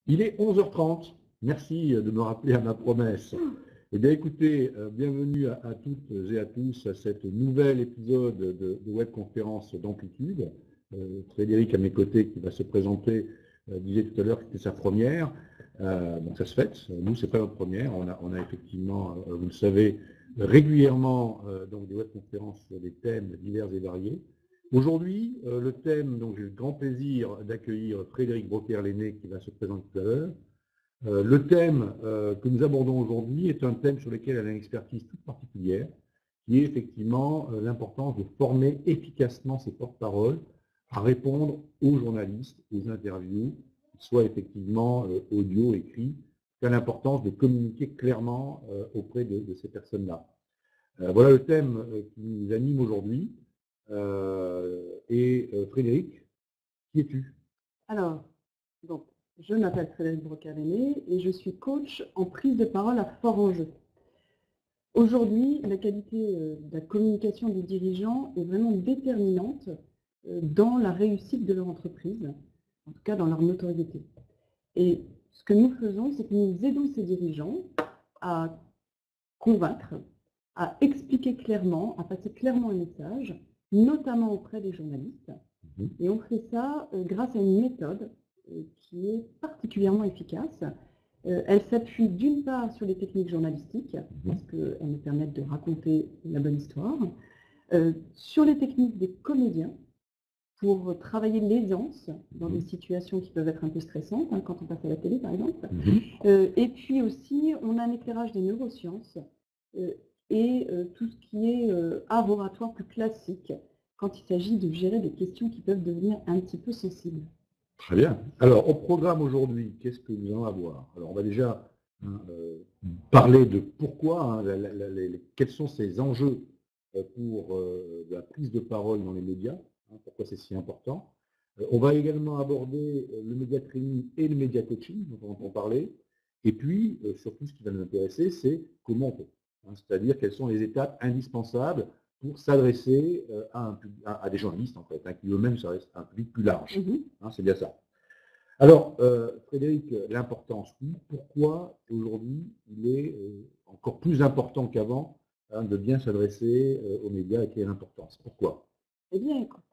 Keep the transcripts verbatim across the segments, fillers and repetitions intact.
Il est onze heures trente. Merci de me rappeler à ma promesse. Eh bien, écoutez, euh, bienvenue à, à toutes et à tous à cet nouvel épisode de, de webconférence d'Amplitude. Euh, Frédéric à mes côtés qui va se présenter, euh, disait tout à l'heure que c'était sa première. Euh, donc ça se fait. Nous, c'est pas notre première. On a, on a effectivement, euh, vous le savez, régulièrement euh, donc des webconférences sur des thèmes divers et variés. Aujourd'hui, euh, le thème, donc j'ai le grand plaisir d'accueillir Frédéric Broquer-Lenné qui va se présenter tout à l'heure. Euh, le thème euh, que nous abordons aujourd'hui est un thème sur lequel elle a une expertise toute particulière, qui est effectivement euh, l'importance de former efficacement ses porte-paroles à répondre aux journalistes, aux interviews, soit effectivement euh, audio, écrit, qu'à l'importance de communiquer clairement euh, auprès de, de ces personnes-là. Euh, voilà le thème euh, qui nous anime aujourd'hui. Euh, et euh, Frédéric, qui es-tu? Alors, donc, je m'appelle Frédéric Broquer-Lenné et je suis coach en prise de parole à fort enjeu. Aujourd'hui, la qualité euh, de la communication des dirigeants est vraiment déterminante euh, dans la réussite de leur entreprise, en tout cas dans leur notoriété. Et ce que nous faisons, c'est que nous aidons ces dirigeants à convaincre, à expliquer clairement, à passer clairement un message, notamment auprès des journalistes. Et on fait ça euh, grâce à une méthode euh, qui est particulièrement efficace. Euh, elle s'appuie d'une part sur les techniques journalistiques, parce qu'elles nous permettent de raconter la bonne histoire, euh, sur les techniques des comédiens, pour travailler l'aisance dans des situations qui peuvent être un peu stressantes, hein, quand on passe à la télé par exemple. Euh, et puis aussi, on a un éclairage des neurosciences euh, et euh, tout ce qui est euh, art oratoire plus classique, quand il s'agit de gérer des questions qui peuvent devenir un petit peu sensibles. Très bien. Alors, au programme aujourd'hui, qu'est-ce que nous allons avoir? Alors, on va déjà hein, euh, parler de pourquoi, hein, la, la, la, les, quels sont ces enjeux euh, pour euh, la prise de parole dans les médias, hein, pourquoi c'est si important. Euh, on va également aborder euh, le média training et le média coaching, dont on entend parler. Et puis, euh, surtout, ce qui va nous intéresser, c'est comment on fait. Hein, c'est-à-dire quelles sont les étapes indispensables pour s'adresser euh, à, à, à des journalistes, en fait, hein, qui eux-mêmes s'adressent à un public plus large. Mm-hmm. Hein, c'est bien ça. Alors, euh, Frédéric, l'importance, pourquoi aujourd'hui il est euh, encore plus important qu'avant hein, de bien s'adresser euh, aux médias et quelle est l'importance? Pourquoi? Eh bien, écoute,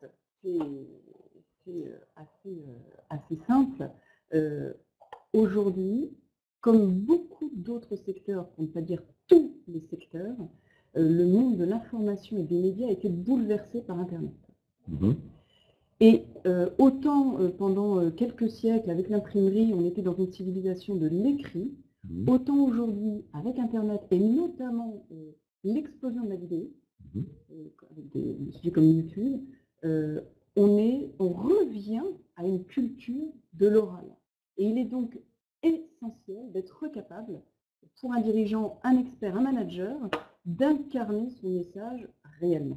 c'est assez, euh, assez simple. Euh, aujourd'hui, comme beaucoup d'autres secteurs, pour ne pas dire tous les secteurs, euh, le monde de l'information et des médias a été bouleversé par Internet. Mmh. Et euh, autant euh, pendant euh, quelques siècles, avec l'imprimerie, on était dans une civilisation de l'écrit, mmh. autant aujourd'hui, avec Internet, et notamment euh, l'explosion de la vidéo, mmh. euh, avec des, des sujets comme YouTube, euh, on, est, on revient à une culture de l'oral. Et il est donc essentiel d'être capable, pour un dirigeant, un expert, un manager, d'incarner son message réellement.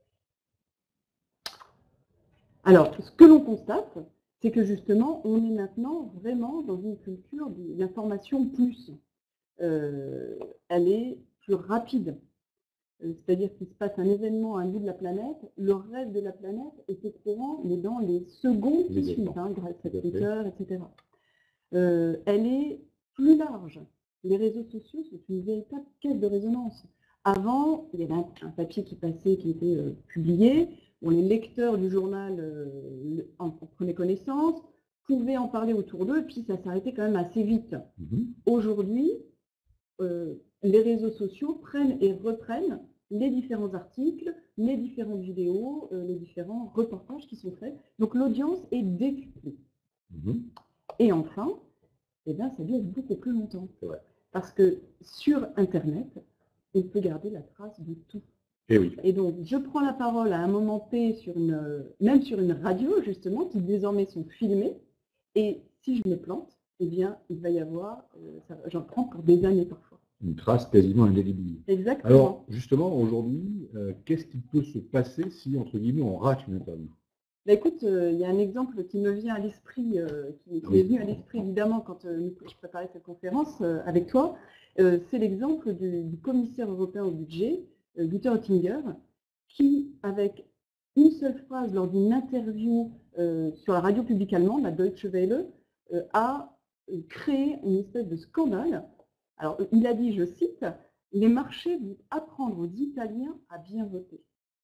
Alors, ce que l'on constate, c'est que justement, on est maintenant vraiment dans une culture de l'information plus. Euh, elle est plus rapide. C'est-à-dire qu'il se passe un événement à un bout de la planète, le reste de la planète est au courant, mais dans les secondes qui suivent, hein, grâce à Twitter, et cetera. Euh, elle est plus large. Les réseaux sociaux sont une véritable caisse de résonance. Avant, il y avait un, un papier qui passait, qui était euh, publié, où les lecteurs du journal euh, en, en prenaient connaissance, pouvaient en parler autour d'eux, et puis ça s'arrêtait quand même assez vite. Mm-hmm. Aujourd'hui, euh, les réseaux sociaux prennent et reprennent les différents articles, les différentes vidéos, euh, les différents reportages qui sont faits. Donc l'audience est décuplée. Mmh. Et enfin, eh bien, ça dure beaucoup plus longtemps. Ouais. Parce que sur Internet, on peut garder la trace de tout. Et, oui. Et donc, je prends la parole à un moment T, sur une, même sur une radio, justement, qui désormais sont filmées. Et si je me plante, eh bien, il va y avoir, euh, j'en prends pour des années parfois. Une trace quasiment indélébile. Exactement. Alors, justement, aujourd'hui, euh, qu'est-ce qui peut se passer si, entre guillemets, on rate une interview? Bah, écoute, il euh, y a un exemple qui me vient à l'esprit, euh, qui, qui oui. est venu à l'esprit évidemment quand euh, je préparais cette conférence euh, avec toi. Euh, c'est l'exemple du, du commissaire européen au budget, euh, Günther Oettinger, qui, avec une seule phrase lors d'une interview euh, sur la radio publique allemande, la Deutsche Welle, euh, a créé une espèce de scandale. Alors, il a dit, je cite, « Les marchés vont apprendre aux Italiens à bien voter ».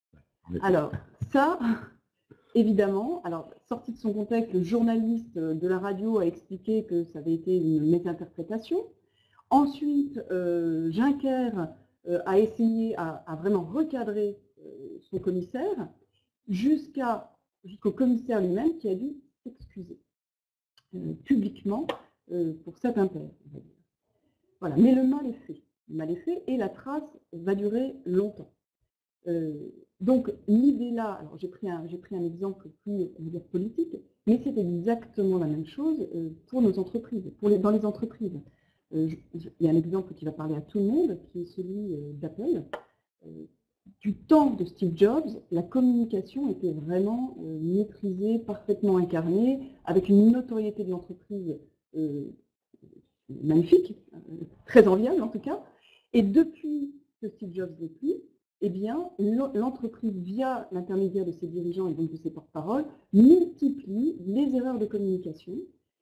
Alors, ça, évidemment, alors, sorti de son contexte, le journaliste de la radio a expliqué que ça avait été une mésinterprétation. Ensuite, euh, Juncker euh, a essayé, à, à vraiment recadrer euh, son commissaire, jusqu'à, jusqu'au commissaire lui-même qui a dû s'excuser euh, publiquement euh, pour cet impair. Voilà. Mais le mal est fait. Le mal est fait et la trace va durer longtemps. Euh, donc l'idée là, alors j'ai pris, un, j'ai pris un exemple plus on va dire, politique, mais c'est exactement la même chose euh, pour nos entreprises, pour les, dans les entreprises. Euh, je, il y a un exemple qui va parler à tout le monde, qui est celui euh, d'Apple. Euh, du temps de Steve Jobs, la communication était vraiment euh, maîtrisée, parfaitement incarnée, avec une notoriété de l'entreprise euh, magnifique, euh, très enviable en tout cas. Et depuis que Steve Jobs n'est plus, eh bien, l'entreprise, via l'intermédiaire de ses dirigeants et donc de ses porte-paroles, multiplie les erreurs de communication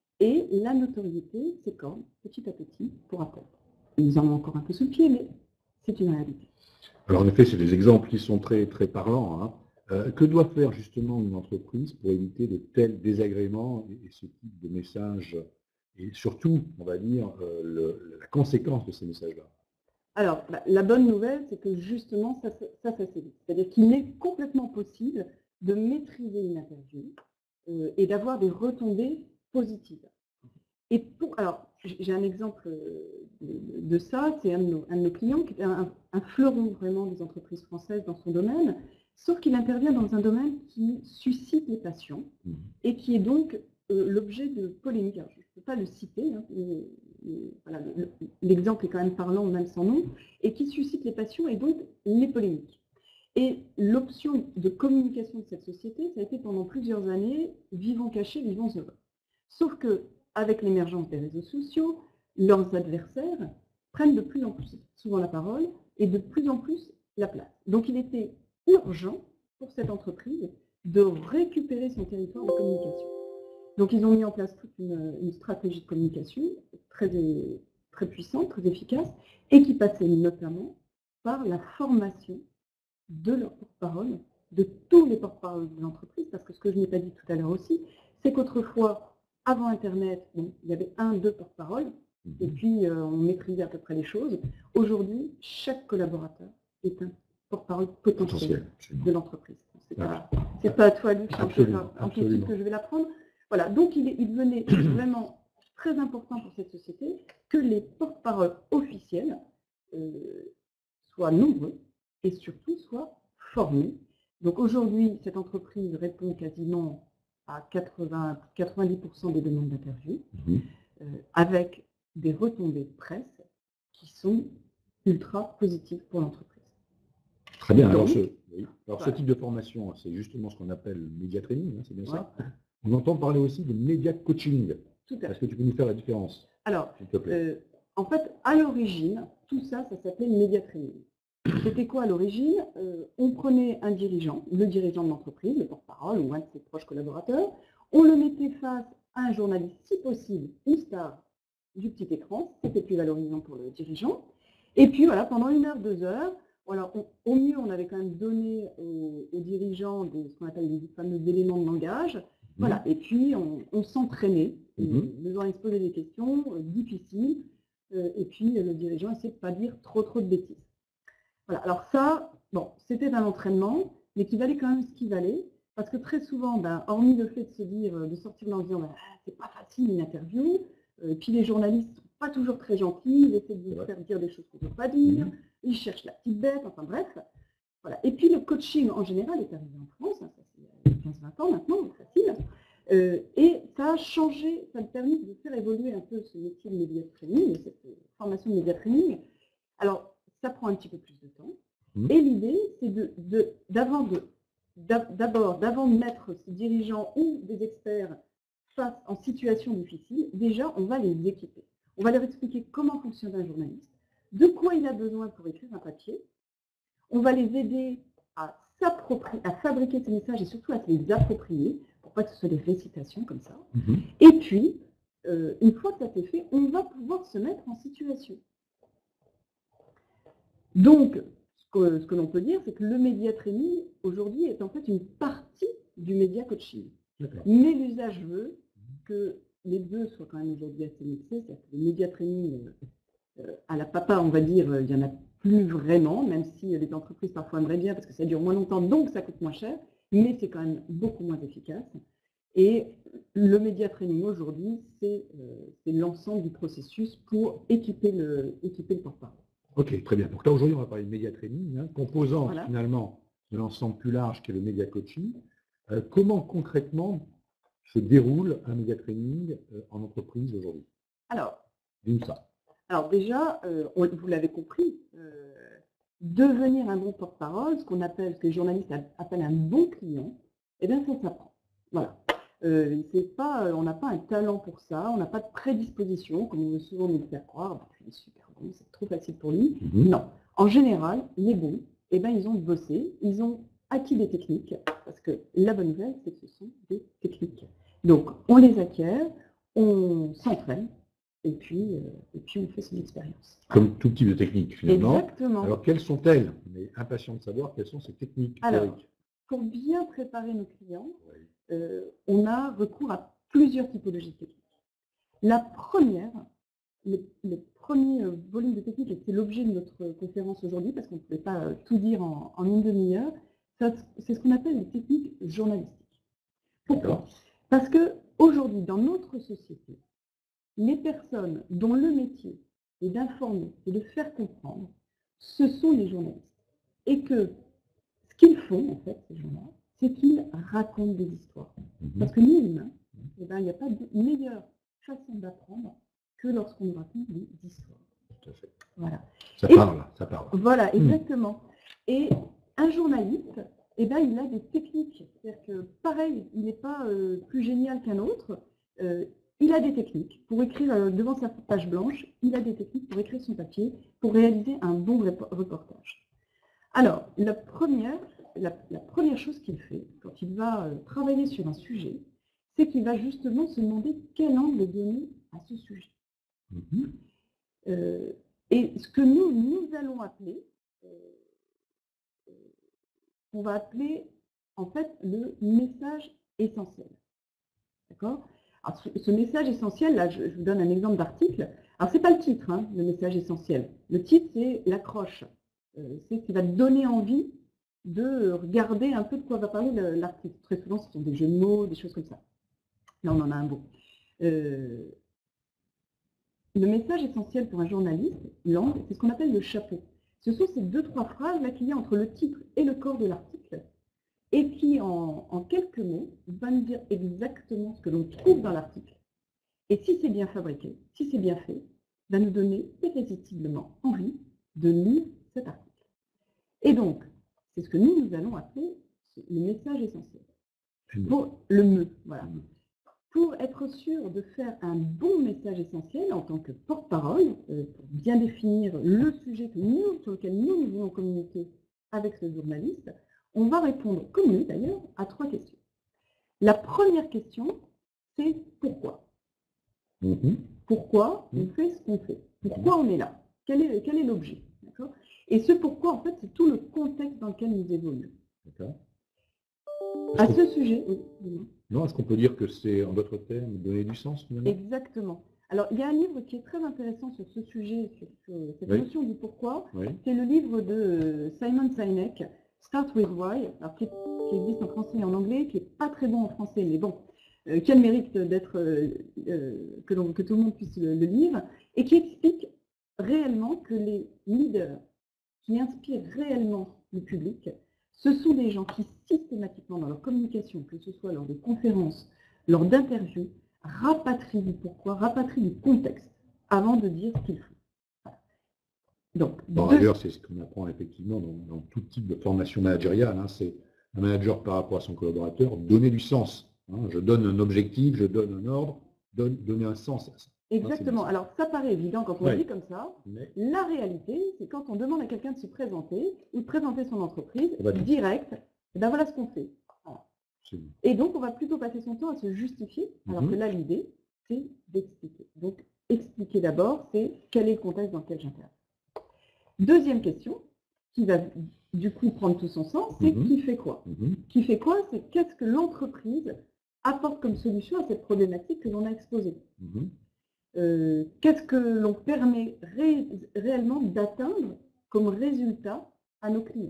et la notoriété s'écorne petit à petit pour Apple. Ils en ont encore un peu sous le pied, mais c'est une réalité. Alors en effet, c'est des exemples qui sont très, très parlants. Hein. Euh, que doit faire justement une entreprise pour éviter de tels désagréments et, et ce type de messages, et surtout, on va dire, euh, le, la conséquence de ces messages-là? Alors, bah, la bonne nouvelle, c'est que justement, ça, ça, ça s'évite. C'est-à-dire qu'il est complètement possible de maîtriser une interview euh, et d'avoir des retombées positives. Et pour, alors, j'ai un exemple de, de ça, c'est un, un de nos clients qui est un, un fleuron vraiment des entreprises françaises dans son domaine, sauf qu'il intervient dans un domaine qui suscite les passions et qui est donc euh, l'objet de polémiques. Alors, je ne peux pas le citer, hein, mais, mais, voilà, l'exemple est quand même parlant même sans nom, et qui suscite les passions et donc les polémiques. Et l'option de communication de cette société, ça a été pendant plusieurs années, vivons cachés, vivons heureux. Sauf que avec l'émergence des réseaux sociaux, leurs adversaires prennent de plus en plus souvent la parole et de plus en plus la place. Donc il était urgent pour cette entreprise de récupérer son territoire de communication. Donc ils ont mis en place toute une, une stratégie de communication très, très puissante, très efficace, et qui passait notamment par la formation de leurs porte-parole, de tous les porte-parole de l'entreprise, parce que ce que je n'ai pas dit tout à l'heure aussi, c'est qu'autrefois, avant Internet, bon, il y avait un, deux porte-parole, mmh. et puis euh, on maîtrisait à peu près les choses. Aujourd'hui, chaque collaborateur est un porte-parole potentiel de l'entreprise. C'est pas, c'est pas à toi, Luc, en plus que je vais l'apprendre. Voilà, donc il, il devenait vraiment très important pour cette société que les porte-paroles officiels euh, soient nombreux et surtout soient formés. Donc aujourd'hui, cette entreprise répond quasiment à quatre-vingts, quatre-vingt-dix pour cent des demandes d'interview, mmh. euh, avec des retombées presse qui sont ultra positives pour l'entreprise. Très bien. Donc, alors, ce, oui. alors voilà. ce type de formation, c'est justement ce qu'on appelle le média training, hein, c'est bien ouais. ça. On entend parler aussi de média coaching. Est-ce que tu peux nous faire la différence? Alors, euh, en fait, à l'origine, tout ça, ça s'appelait le média training. C'était quoi à l'origine? euh, On prenait un dirigeant, le dirigeant de l'entreprise, le porte-parole ou un de ses proches collaborateurs, on le mettait face à un journaliste, si possible, une star du petit écran, c'était plus valorisant pour le dirigeant, et puis voilà, pendant une heure, deux heures, voilà, on, au mieux, on avait quand même donné aux, aux dirigeants des, ce qu'on appelle les fameux éléments de langage, mmh. voilà, et puis on, on s'entraînait, mmh. le journaliste posait des questions euh, difficiles, euh, et puis euh, le dirigeant essayait de ne pas dire trop trop de bêtises. Voilà, alors ça, bon, c'était un entraînement, mais qui valait quand même ce qu'il valait, parce que très souvent, ben, hormis le fait de se dire, de sortir dans le disant, ben, c'est pas facile une interview, euh, puis les journalistes sont pas toujours très gentils, ils essaient de vous faire dire des choses qu'on ne peut pas dire, mmh. ils cherchent la petite bête, enfin bref. Voilà. Et puis le coaching en général est arrivé en France, hein, ça c'est quinze vingt ans maintenant, donc facile, euh, et ça a changé, ça a permis de faire évoluer un peu ce métier de média training, cette formation de média training. Alors, ça prend un petit peu plus de temps. Mmh. Et l'idée, c'est de, de, d'avant de, d'abord, d'avant de mettre ces dirigeants ou des experts face en situation difficile, déjà, on va les équiper. On va leur expliquer comment fonctionne un journaliste, de quoi il a besoin pour écrire un papier. On va les aider à s'approprier, à fabriquer ces messages et surtout à se les approprier, pour pas que ce soit des récitations comme ça. Mmh. Et puis, euh, une fois que ça c'est fait, on va pouvoir se mettre en situation. Donc, ce que, ce que l'on peut dire, c'est que le média training, aujourd'hui, est en fait une partie du média coaching. Mais l'usage veut que les deux soient quand même aujourd'hui assez mixés, c'est-à-dire que le média training, euh, à la papa, on va dire, il n'y en a plus vraiment, même si les entreprises parfois aimeraient bien, parce que ça dure moins longtemps, donc ça coûte moins cher, mais c'est quand même beaucoup moins efficace. Et le média training aujourd'hui, c'est euh, l'ensemble du processus pour équiper le, équiper le porte-parole. Ok, très bien. Donc là, aujourd'hui, on va parler de média training, hein, composant Voilà. finalement de l'ensemble plus large qu'est le média coaching. Euh, comment concrètement se déroule un média training euh, en entreprise aujourd'hui? Alors, D'une ça. Alors déjà, euh, on, vous l'avez compris, euh, devenir un bon porte-parole, ce qu'on appelle, ce que les journalistes appellent un bon client, eh bien ça s'apprend. Voilà. Euh, c'est pas, on n'a pas un talent pour ça, on n'a pas de prédisposition, comme on veut souvent nous le faire croire, bah, il est super bon, c'est trop facile pour lui. Mm-hmm. Non. En général, les bons, eh ben, ils ont bossé, ils ont acquis des techniques, parce que la bonne nouvelle, c'est que ce sont des techniques. Donc, on les acquiert, on s'entraîne, et puis, euh, et puis on fait son expérience. Comme tout type de technique, finalement. Exactement. Alors, quelles sont-elles? On est impatient de savoir quelles sont ces techniques. Alors, théoriques. Pour bien préparer nos clients, oui. euh, on a recours à plusieurs typologies de techniques. La première, le, le premier volume de techniques, et c'est l'objet de notre conférence aujourd'hui, parce qu'on ne pouvait pas tout dire en, en une demi-heure, c'est ce qu'on appelle les techniques journalistiques. Pourquoi? Parce qu'aujourd'hui, dans notre société, les personnes dont le métier est d'informer et de faire comprendre, ce sont les journalistes. Et que ce qu'ils font, en fait, ces gens-là, c'est qu'ils racontent des histoires. Mmh. Parce que nous, humains, eh ben, il n'y a pas de meilleure façon d'apprendre que lorsqu'on nous raconte des histoires. Tout à fait. Voilà. Ça et, parle, ça parle. Voilà, exactement. Mmh. Et un journaliste, eh ben, il a des techniques. C'est-à-dire que, pareil, il n'est pas euh, plus génial qu'un autre. Euh, Il a des techniques pour écrire euh, devant sa page blanche, il a des techniques pour écrire son papier, pour réaliser un bon reportage. Alors, la première, la, la première chose qu'il fait quand il va euh, travailler sur un sujet, c'est qu'il va justement se demander quel angle donner à ce sujet. Mm-hmm. euh, et ce que nous, nous allons appeler, euh, on va appeler en fait le message essentiel. D'accord ? Alors, ce message essentiel, là, je vous donne un exemple d'article. Alors, ce n'est pas le titre, hein, le message essentiel. Le titre, c'est l'accroche. Euh, c'est ce qui va donner envie de regarder un peu de quoi va parler l'article. Très souvent, ce sont des jeux de mots, des choses comme ça. Là, on en a un beau. Euh, le message essentiel pour un journaliste, langue, c'est ce qu'on appelle le chapeau. Ce sont ces deux, trois phrases là qu'il y a entre le titre et le corps de l'article, et qui, en, en quelques mots, va nous dire exactement ce que l'on trouve dans l'article. Et si c'est bien fabriqué, si c'est bien fait, va nous donner irrésistiblement envie de lire cet article. Et donc, c'est ce que nous, nous allons appeler le message essentiel. Pour le me, voilà. Pour être sûr de faire un bon message essentiel en tant que porte-parole, euh, pour bien définir le sujet que nous, sur lequel nous, nous voulons communiquer avec ce journaliste, on va répondre, comme lui d'ailleurs, à trois questions. La première question, c'est pourquoi. Mmh. Pourquoi mmh. on fait ce qu'on fait? Pourquoi on est là? Quel est, quel est l'objet? Et ce pourquoi, en fait, c'est tout le contexte dans lequel nous évoluons. À ce sujet... Oui, non, est-ce qu'on peut dire que c'est, en d'autres termes, donner du sens finalement? Exactement. Alors, il y a un livre qui est très intéressant sur ce sujet, sur, sur cette oui. notion du pourquoi. Oui. C'est le livre de Simon Sinek, Start with Why, alors qui, qui existe en français et en anglais, qui n'est pas très bon en français, mais bon, euh, qui a le mérite d'être euh, euh, que, que tout le monde puisse le, le lire, et qui explique réellement que les leaders qui inspirent réellement le public, ce sont des gens qui systématiquement dans leur communication, que ce soit lors de conférences, lors d'interviews, rapatrient du pourquoi, rapatrient du contexte avant de dire ce qu'ils font. Voilà. Donc, bon, d'ailleurs, c'est ce qu'on apprend effectivement dans, dans tout type de formation managériale. Hein, c'est un manager par rapport à son collaborateur, donner du sens. Hein, je donne un objectif, je donne un ordre, donne, donner un sens à ça. Exactement. Hein, alors, ça paraît évident quand on ouais. dit comme ça. Mais... La réalité, c'est quand on demande à quelqu'un de se présenter ou de présenter son entreprise, direct, et ben voilà ce qu'on fait. Voilà. Et donc, on va plutôt passer son temps à se justifier, alors mm-hmm. que là, l'idée, c'est d'expliquer. Donc, expliquer d'abord, c'est quel est le contexte dans lequel j'interviens. Deuxième question, qui va du coup prendre tout son sens, c'est Mm-hmm. qui fait quoi? Mm-hmm. Qui fait quoi, c'est qu'est-ce que l'entreprise apporte comme solution à cette problématique que l'on a exposée. Mm-hmm. euh, Qu'est-ce que l'on permet ré réellement d'atteindre comme résultat à nos clients.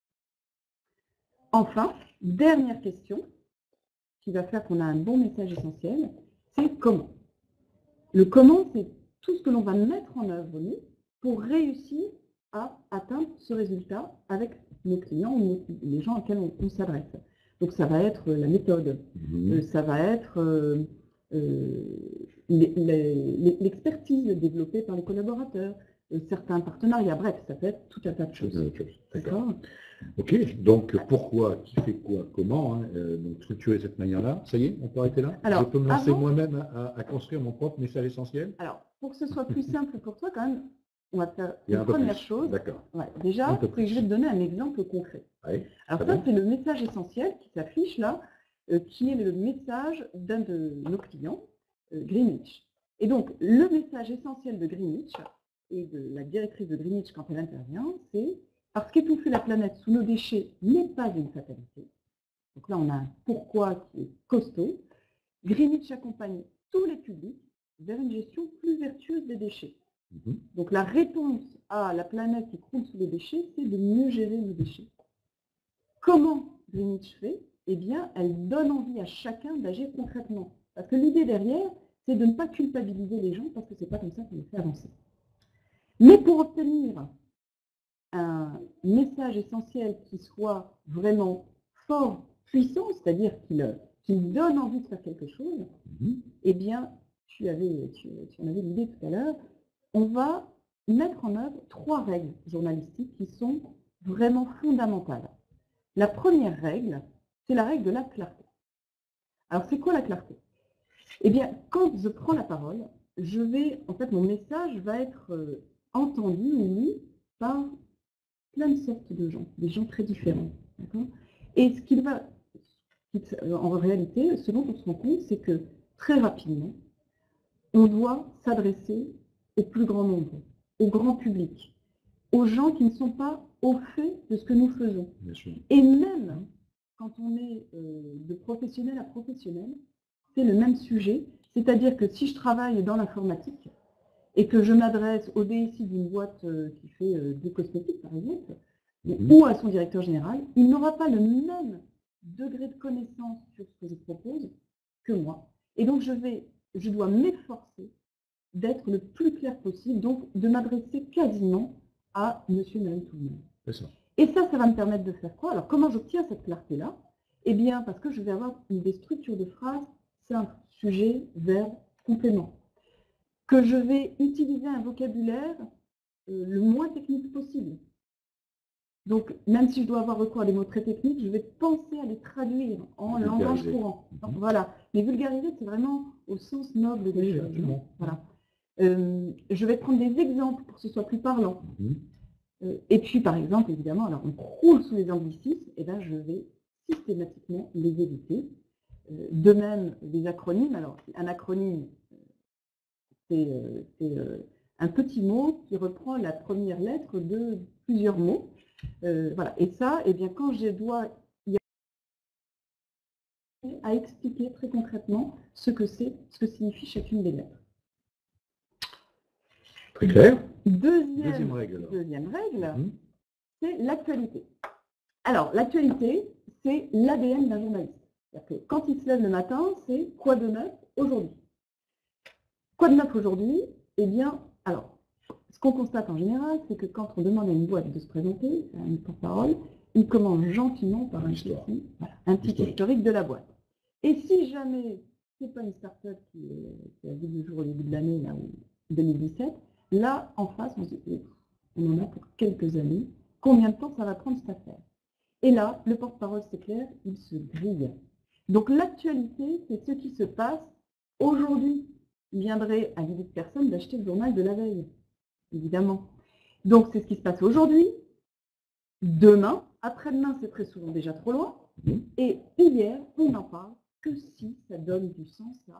Enfin, dernière question, qui va faire qu'on a un bon message essentiel, c'est comment. Le comment, c'est tout ce que l'on va mettre en œuvre, nous, pour réussir à atteindre ce résultat avec nos clients ou les gens auxquels on, on s'adresse. Donc ça va être la méthode, mmh. euh, ça va être euh, euh, l'expertise développée par les collaborateurs, euh, certains partenariats, bref, ça peut être tout un tas de choses. D'accord. Ok, donc pourquoi, qui fait quoi, comment, hein, euh, donc structurer de cette manière-là. Ça y est, on peut arrêter là. Alors, je peux me lancer avant... moi-même à, à construire mon propre message essentiel. Alors, pour que ce soit plus simple pour toi, quand même, on va faire une un première chose. D'accord. Ouais, déjà, c'est que je vais te donner un exemple concret. Oui, alors ça, c'est le message essentiel qui s'affiche là, euh, qui est le message d'un de nos clients, euh, Greenwich. Et donc, le message essentiel de Greenwich et de la directrice de Greenwich quand elle intervient, c'est parce qu'étouffer la planète sous nos déchets n'est pas une fatalité. Donc là, on a un pourquoi qui est costaud. Greenwich accompagne tous les publics vers une gestion plus vertueuse des déchets. Mmh. Donc la réponse à la planète qui croule sous les déchets, c'est de mieux gérer nos déchets. Comment Greenwich fait? Eh bien, elle donne envie à chacun d'agir concrètement. Parce que l'idée derrière, c'est de ne pas culpabiliser les gens, parce que ce n'est pas comme ça qu'on les fait avancer. Mais pour obtenir un message essentiel qui soit vraiment fort, puissant, c'est-à-dire qu'il qu'il donne envie de faire quelque chose, mmh. eh bien, tu, avais, tu, tu en avais l'idée tout à l'heure, on va mettre en œuvre trois règles journalistiques qui sont vraiment fondamentales. La première règle, c'est la règle de la clarté. Alors, c'est quoi la clarté? Eh bien, quand je prends la parole, je vais, en fait, mon message va être euh, entendu ou lu par plein de sortes de gens, des gens très différents. Et ce qu'il va, en réalité, ce dont on se rend compte, c'est que très rapidement, on doit s'adresser au plus grand nombre, au grand public, aux gens qui ne sont pas au fait de ce que nous faisons. Et même quand on est euh, de professionnel à professionnel, c'est le même sujet, c'est-à-dire que si je travaille dans l'informatique et que je m'adresse au D S I d'une boîte euh, qui fait euh, des cosmétiques, par exemple, mmh. ou à son directeur général, il n'aura pas le même degré de connaissance sur ce que je propose que moi. Et donc, je, vais, je dois m'efforcer d'être le plus clair possible, donc de m'adresser quasiment à monsieur, madame, tout le monde. Et ça, ça va me permettre de faire quoi? Alors, comment j'obtiens cette clarté-là? Eh bien, parce que je vais avoir une, des structures de phrases simples, sujet, verbe, complément. Que je vais utiliser un vocabulaire euh, le moins technique possible. Donc, même si je dois avoir recours à des mots très techniques, je vais penser à les traduire en langage courant. Donc, voilà. Mais vulgariser, c'est vraiment au sens noble des choses. Oui, voilà. Euh, je vais prendre des exemples pour que ce soit plus parlant. Mmh. Euh, et puis, par exemple, évidemment, alors on croule sous les anglicismes, et bien je vais systématiquement les éviter. Euh, de même, les acronymes. Alors, un acronyme, c'est euh, euh, un petit mot qui reprend la première lettre de plusieurs mots. Euh, voilà. Et ça, eh bien, quand je dois y arriver à expliquer très concrètement ce que c'est, ce que signifie chacune des lettres. Très clair. Deuxième, deuxième règle, deuxième règle mmh. c'est l'actualité. Alors, l'actualité, c'est l'A D N d'un journaliste. C'est-à-dire que quand il se lève le matin, c'est quoi de neuf aujourd'hui? Quoi de neuf aujourd'hui? Eh bien, alors, ce qu'on constate en général, c'est que quand on demande à une boîte de se présenter, à une porte-parole, il commence gentiment par un petit, voilà, un petit historique de la boîte. Et si jamais ce n'est pas une start-up qui, qui a vu le jour au début de l'année, là, ou deux mille dix-sept, là, en face, on se dit, on en a pour quelques années, combien de temps ça va prendre cette affaire? Et là, le porte-parole, c'est clair, il se grille. Donc l'actualité, c'est ce qui se passe aujourd'hui. Il viendrait à l'idée de personne d'acheter le journal de la veille, évidemment. Donc c'est ce qui se passe aujourd'hui, demain, après-demain, c'est très souvent déjà trop loin, et hier, on n'en parle que si ça donne du sens à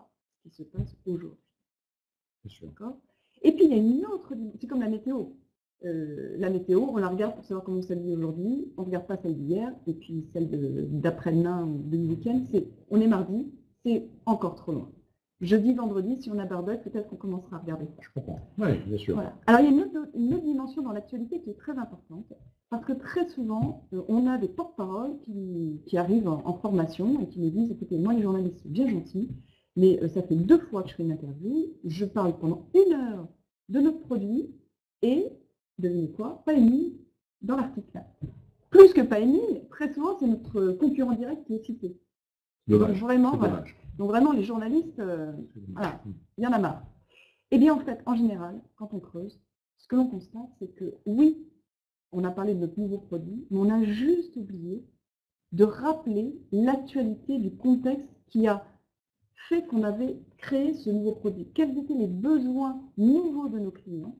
qui se passe aujourd'hui. Bien sûr. D'accord ? Et puis, il y a une autre, c'est comme la météo. Euh, la météo, on la regarde pour savoir comment on s'habille aujourd'hui, on ne regarde pas celle d'hier, et puis celle d'après-demain ou de week-end, c'est on est mardi, c'est encore trop loin. Jeudi, vendredi, si on a barbecue, peut-être qu'on commencera à regarder ça. Je comprends. Oui, bien sûr. Voilà. Alors, il y a une autre, une autre dimension dans l'actualité qui est très importante, parce que très souvent, euh, on a des porte-paroles qui, qui arrivent en, en formation et qui nous disent, écoutez, moi les journalistes, c'est bien gentil, mais euh, ça fait deux fois que je fais une interview, je parle pendant une heure de notre produit et, devinez quoi, pas émis dans l'article. Plus que pas émis, très souvent, c'est notre concurrent direct qui est cité. Dommage. Donc vraiment, C'est voilà. dommage. Donc vraiment, les journalistes, euh, voilà, il y en a marre. Eh bien, en fait, en général, quand on creuse, ce que l'on constate, c'est que oui, on a parlé de notre nouveau produit, mais on a juste oublié de rappeler l'actualité du contexte qui a fait qu'on avait créé ce nouveau produit. Quels étaient les besoins nouveaux de nos clients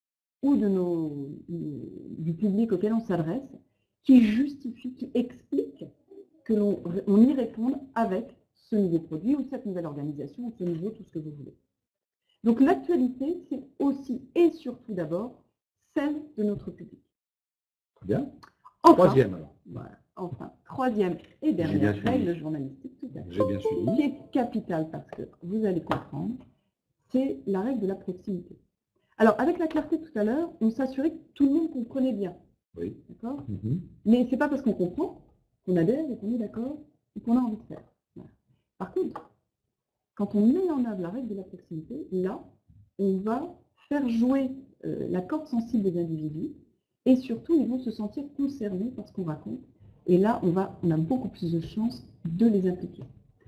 ou de nos, du public auquel on s'adresse, qui justifient, qui expliquent que l'on on y réponde avec ce nouveau produit ou cette nouvelle organisation ou ce nouveau tout ce que vous voulez. Donc l'actualité, c'est aussi et surtout d'abord celle de notre public. Très bien. Enfin, Troisième alors. Voilà, enfin, troisième et dernière règle journalistique, tout à fait, J'ai bien suivi. qui est capitale parce que vous allez comprendre, c'est la règle de la proximité. Alors avec la clarté tout à l'heure, on s'assurait que tout le monde comprenait bien. Oui. D'accord ? Mm-hmm. Mais ce n'est pas parce qu'on comprend qu'on adhère et qu'on est d'accord et qu'on a envie de faire. Voilà. Par contre, quand on met en œuvre la règle de la proximité, là, on va faire jouer euh, la corde sensible des individus et surtout, ils vont se sentir concernés par ce qu'on raconte. Et là, on, va, on a beaucoup plus de chances de les impliquer.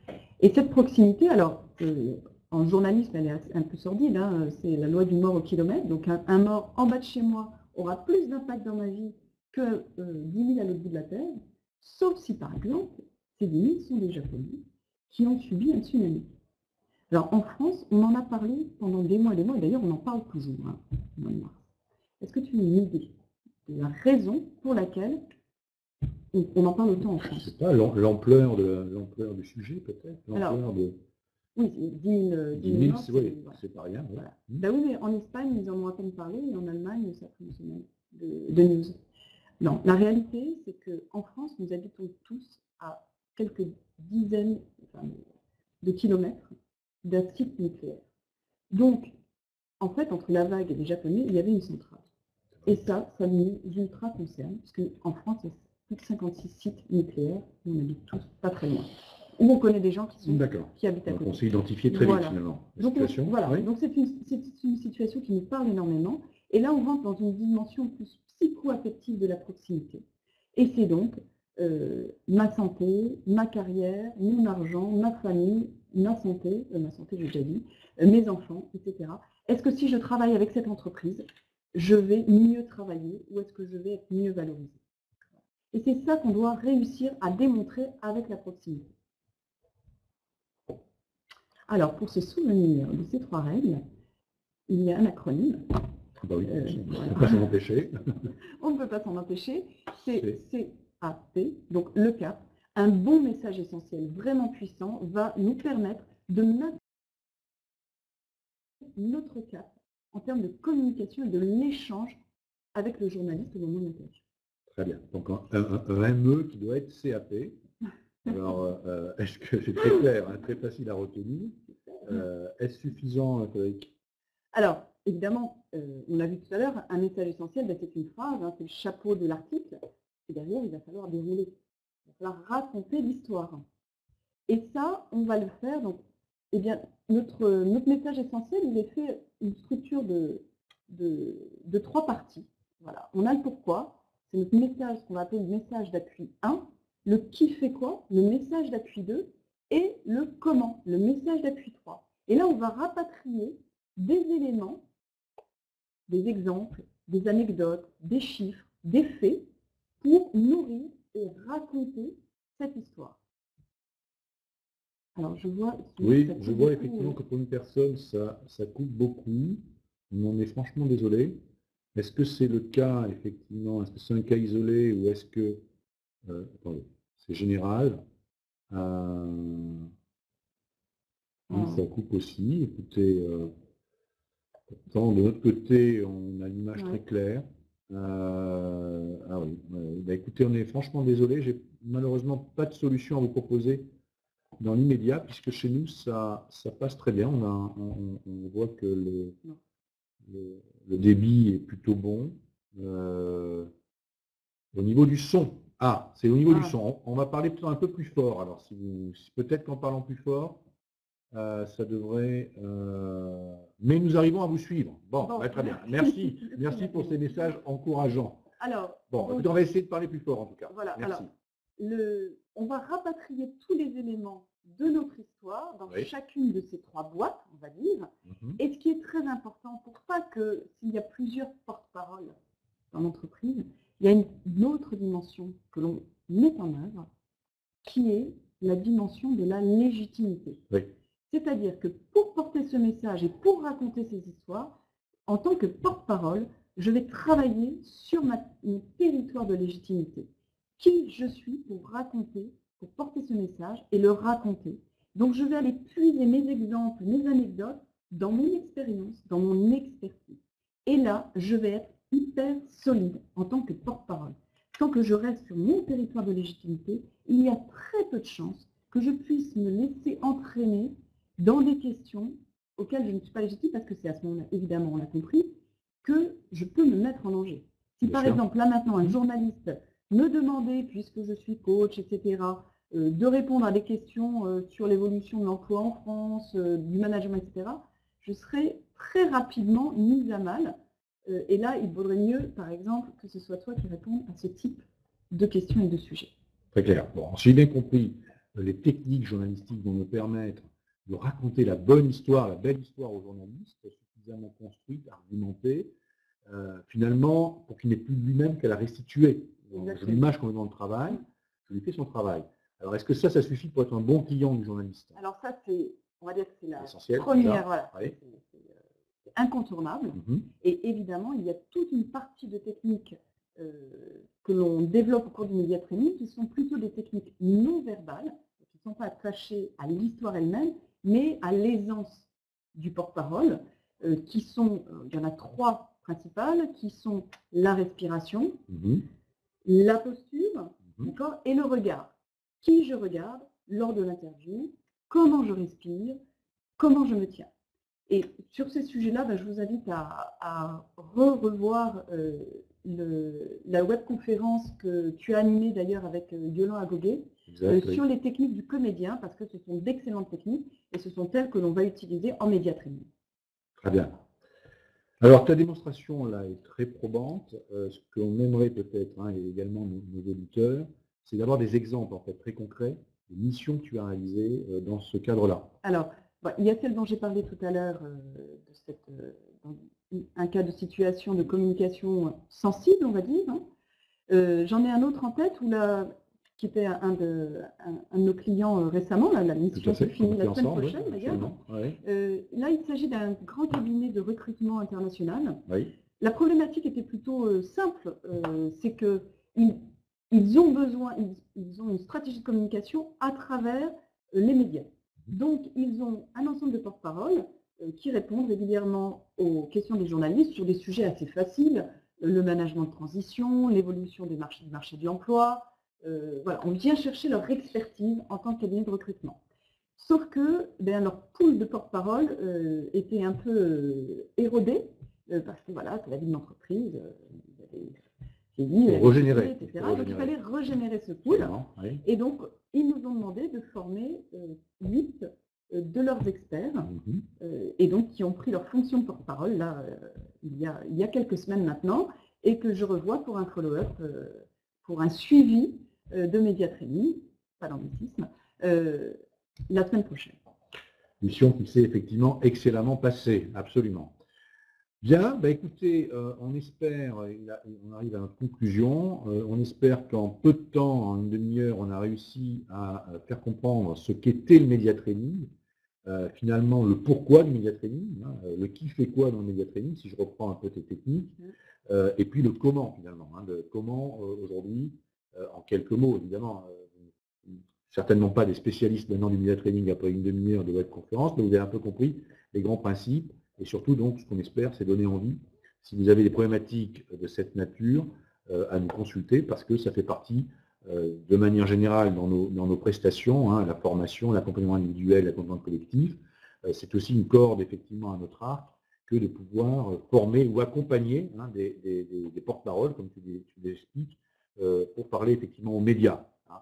Et cette proximité, alors, euh, en journalisme, elle est un peu sordide, hein, c'est la loi du mort au kilomètre. Donc, un, un mort en bas de chez moi aura plus d'impact dans ma vie que euh, dix mille à l'autre bout de la Terre, sauf si, par exemple, ces dix mille sont des Japonais qui ont subi un tsunami. Alors, en France, on en a parlé pendant des mois et des mois, et d'ailleurs, on en parle toujours, hein, au mois de mars. Est-ce que tu as une idée de la raison pour laquelle on, on en parle autant en France? Je ne sais pas, l'ampleur l'ampleur du sujet, peut-être. L'ampleur de... Oui, dix mille morts, oui, c'est pas rien. Voilà. Mmh. Ben oui, mais en Espagne, ils en ont à peine parlé, et en Allemagne, ça fait une semaine de, de news. Non, la réalité, c'est qu'en France, nous habitons tous à quelques dizaines enfin, de kilomètres d'un site nucléaire. Donc, en fait, entre la vague et les Japonais, il y avait une centrale. Et ça, ça nous ultra concerne, parce qu'en France, il y a plus de cinquante-six sites nucléaires, et on habite tous pas très loin. Où on connaît des gens qui, sont, qui habitent à côté. Donc on s'est identifié très voilà. vite finalement. Donc, situation. on, voilà. Oui. Donc c'est une, une situation qui nous parle énormément. Et là, on rentre dans une dimension plus psycho-affective de la proximité. Et c'est donc euh, ma santé, ma carrière, mon argent, ma famille, ma santé, euh, ma santé, j'ai déjà dit, euh, mes enfants, et cetera. Est-ce que si je travaille avec cette entreprise, je vais mieux travailler ou est-ce que je vais être mieux valorisé? Et c'est ça qu'on doit réussir à démontrer avec la proximité. Alors, pour se souvenir de ces trois règles, il y a un acronyme. Bah oui, euh, on ne voilà. peut pas s'en empêcher. On ne peut pas s'en empêcher. C'est C A P, donc le cap. Un bon message essentiel vraiment puissant va nous permettre de mettre notre cap en termes de communication et de l'échange avec le journaliste au moment de l'interview. Très bien. Donc un, un, un M E qui doit être C A P. Alors, euh, est-ce que c'est très clair, hein, très facile à retenir? euh, Est-ce suffisant, Frédéric? Alors, évidemment, euh, on l'a vu tout à l'heure, un message essentiel, ben, c'est une phrase, hein, c'est le chapeau de l'article. Et derrière, il va falloir dérouler. Il va falloir raconter l'histoire. Et ça, on va le faire. Donc, eh bien, notre, notre message essentiel, il est fait une structure de, de, de trois parties. Voilà. On a le pourquoi, c'est notre message, ce qu'on va appeler le message d'appui un, le qui fait quoi, le message d'appui deux, et le comment, le message d'appui trois. Et là, on va rapatrier des éléments, des exemples, des anecdotes, des chiffres, des faits, pour nourrir et raconter cette histoire. Alors, je vois... Oui, je vois effectivement que pour une personne, ça, ça coupe beaucoup. On en est franchement désolé. Est-ce que c'est le cas, effectivement, est-ce que c'est un cas isolé ou est-ce que... Euh, attendez, c'est général. Euh, Oui, ça coupe aussi. Écoutez, euh, pourtant, de notre côté, on a une image Ouais. très claire. Euh, ah oui, ouais. Bah, écoutez, on est franchement désolé, j'ai malheureusement pas de solution à vous proposer dans l'immédiat, puisque chez nous, ça, ça passe très bien. On, a, un- on, on voit que le, le, le débit est plutôt bon. Euh, au niveau du son, ah, c'est au niveau Ah. du son. On, on va parler peut-être un peu plus fort. Alors, si vous, si- peut-être qu'en parlant plus fort, euh, ça devrait... euh, Mais nous arrivons à vous suivre. Bon, Bon. bah, très bien. Merci. Merci pour ces messages encourageants. Alors, bon, donc, écoutez, on va essayer de parler plus fort en tout cas. Voilà, Merci. alors, le, on va rapatrier tous les éléments de notre histoire dans Oui. chacune de ces trois boîtes, on va dire. Mhm. Et ce qui est très important, pour pas que, s'il y a plusieurs porte-paroles dans l'entreprise, il y a une, une autre dimension que l'on met en œuvre, qui est la dimension de la légitimité. Oui. C'est-à-dire que pour porter ce message et pour raconter ces histoires, en tant que porte-parole, je vais travailler sur ma, mon territoire de légitimité. Qui je suis pour raconter, pour porter ce message et le raconter. Donc je vais aller puiser mes exemples, mes anecdotes dans mon expérience, dans mon expertise. Et là, je vais être hyper solide en tant que porte-parole. Tant que je reste sur mon territoire de légitimité, il y a très peu de chances que je puisse me laisser entraîner dans des questions auxquelles je ne suis pas légitime, parce que c'est à ce moment-là, évidemment, on l'a compris, que je peux me mettre en danger. Si Bien par sûr. exemple, là maintenant, un journaliste me demandait, puisque je suis coach, et cetera, euh, de répondre à des questions euh, sur l'évolution de l'emploi en France, euh, du management, et cetera, je serais très rapidement mise à mal. Euh, et là, il vaudrait mieux, par exemple, que ce soit toi qui répondes à ce type de questions et de sujets. Très clair. Bon, si j'ai bien compris, les techniques journalistiques vont nous permettre de raconter la bonne histoire, la belle histoire aux journalistes, suffisamment construite, argumentée, euh, finalement, pour qu'il n'ait plus de lui-même qu'à la restituer. Je l'image qu'on est dans le travail, je lui fais son travail. Alors, est-ce que ça, ça suffit pour être un bon client du journaliste? Alors ça, c'est, on va dire que c'est la Essentiel, première, voilà, oui. c'est, c'est incontournable. Mm-hmm. Et évidemment, il y a toute une partie de techniques euh, que l'on développe au cours du Media Training qui sont plutôt des techniques non verbales, qui ne sont pas attachées à l'histoire elle-même, mais à l'aisance du porte-parole, euh, qui sont, euh, il y en a trois principales, qui sont la respiration, Mm-hmm. la posture, Mm-hmm. d'accord, et le regard. Qui je regarde lors de l'interview, comment je respire, comment je me tiens. Et sur ces sujets-là, ben, je vous invite à, à re-revoir euh, le, la webconférence que tu as animée d'ailleurs avec euh, Yolande Agoguet euh, sur les techniques du comédien, parce que ce sont d'excellentes techniques et ce sont elles que l'on va utiliser en média training. Très bien. Alors, ta démonstration là est très probante. Euh, ce qu'on aimerait peut-être, hein, et également nos, nos auditeurs, c'est d'avoir des exemples en fait très concrets de missions que tu as réalisées euh, dans ce cadre-là. Alors, bon, il y a celle dont j'ai parlé tout à l'heure, euh, de cette, euh, dans un cas de situation de communication sensible, on va dire. Hein. Euh, J'en ai un autre en tête où la, qui était un de, un, un de nos clients euh, récemment, là, la mission se finit la semaine prochaine oui, d'ailleurs. Oui. Euh, là, il s'agit d'un grand cabinet de recrutement international. Oui. La problématique était plutôt euh, simple, euh, c'est qu'ils ils ont besoin, ils, ils ont une stratégie de communication à travers euh, les médias. Donc, ils ont un ensemble de porte-parole euh, qui répondent régulièrement aux questions des journalistes sur des sujets assez faciles, euh, le management de transition, l'évolution des marchés, du marché de l'emploi. Euh, voilà, on vient chercher leur expertise en tant que cabinet de recrutement. Sauf que ben, leur pool de porte-parole euh, était un peu euh, érodé, euh, parce que voilà, c'est la vie de l'entreprise, euh, il régénérer, et cetera. Donc il fallait régénérer ce pool. Oui. Et donc, ils nous ont demandé de former huit euh, de leurs experts, mm-hmm. euh, et donc qui ont pris leur fonction de porte-parole là, euh, il, y a, il y a quelques semaines maintenant, et que je revois pour un follow-up, euh, pour un suivi euh, de média training, pas d'anglicisme, euh, la semaine prochaine. Mission qui s'est effectivement excellemment passée, absolument. Bien, bah écoutez, euh, on espère, on arrive à notre conclusion, euh, on espère qu'en peu de temps, en une demi-heure, on a réussi à faire comprendre ce qu'était le média training, euh, finalement le pourquoi du média training, hein, le qui fait quoi dans le média training, si je reprends un peu tes techniques, euh, et puis le comment finalement, hein, de comment euh, aujourd'hui, euh, en quelques mots évidemment, euh, certainement pas des spécialistes maintenant du media training après une demi-heure de webconférence, mais vous avez un peu compris les grands principes. Et surtout, donc, ce qu'on espère, c'est donner envie, si vous avez des problématiques de cette nature, euh, à nous consulter, parce que ça fait partie, euh, de manière générale, dans nos, dans nos prestations, hein, la formation, l'accompagnement individuel, l'accompagnement collectif. Euh, c'est aussi une corde, effectivement, à notre arc, que de pouvoir former ou accompagner hein, des, des, des, des porte-paroles, comme tu, tu l'expliques, euh, pour parler effectivement aux médias. Hein.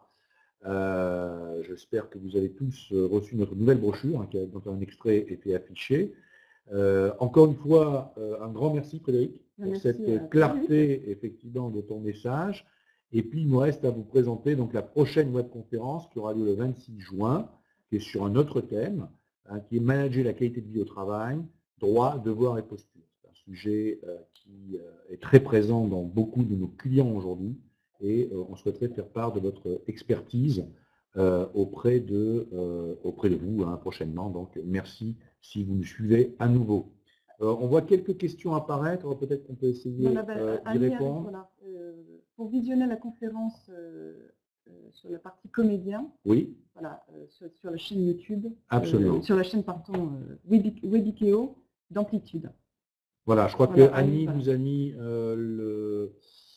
Euh, J'espère que vous avez tous reçu notre nouvelle brochure, hein, dont un extrait était affiché. Euh, encore une fois, euh, un grand merci Frédéric pour merci cette clarté effectivement de ton message. Et puis il me reste à vous présenter donc la prochaine webconférence qui aura lieu le vingt-six juin, qui est sur un autre thème, hein, qui est manager la qualité de vie au travail, droit, devoir et posture. C'est un sujet euh, qui euh, est très présent dans beaucoup de nos clients aujourd'hui et euh, on souhaiterait faire part de votre expertise euh, auprès, de, euh, auprès de vous hein, prochainement. Donc merci si vous nous suivez à nouveau. Euh, on voit quelques questions apparaître, peut-être qu'on peut essayer euh, d'y répondre. Voilà. Euh, pour visionner la conférence euh, euh, sur la partie comédien, oui. Voilà, euh, sur, sur la chaîne YouTube, absolument. Euh, sur la chaîne pardon, euh, Webikeo d'Amplitude. Voilà, je crois voilà, que Annie voilà. vous a mis euh, le,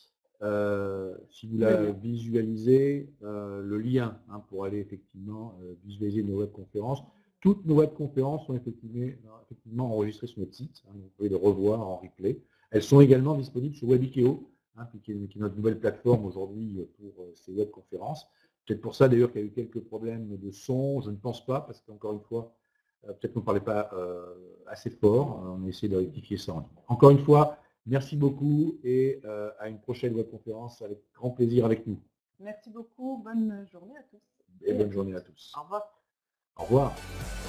euh, si vous la visualisez, euh, le lien hein, pour aller effectivement euh, visualiser nos webconférences. Toutes nos webconférences sont effectivement, effectivement enregistrées sur notre site. Hein, vous pouvez les revoir en replay. Elles sont également disponibles sur Webikeo, hein, qui, est, qui est notre nouvelle plateforme aujourd'hui pour euh, ces webconférences. Peut-être pour ça d'ailleurs qu'il y a eu quelques problèmes de son, je ne pense pas, parce qu'encore une fois, euh, peut-être qu'on ne parlait pas euh, assez fort. On a essayé de rectifier ça. Encore une fois, merci beaucoup et euh, à une prochaine webconférence avec grand plaisir avec nous. Merci beaucoup, bonne journée à tous. Et bonne journée à tous. Au revoir. Au revoir.